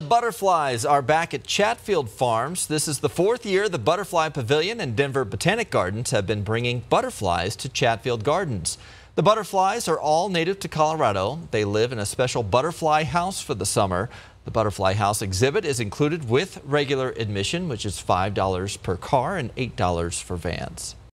Butterflies are back at Chatfield Farms. This is the fourth year the Butterfly Pavilion and Denver Botanic Gardens have been bringing butterflies to Chatfield Gardens. The butterflies are all native to Colorado. They live in a special butterfly house for the summer. The butterfly house exhibit is included with regular admission, which is $5 per car and $8 for vans.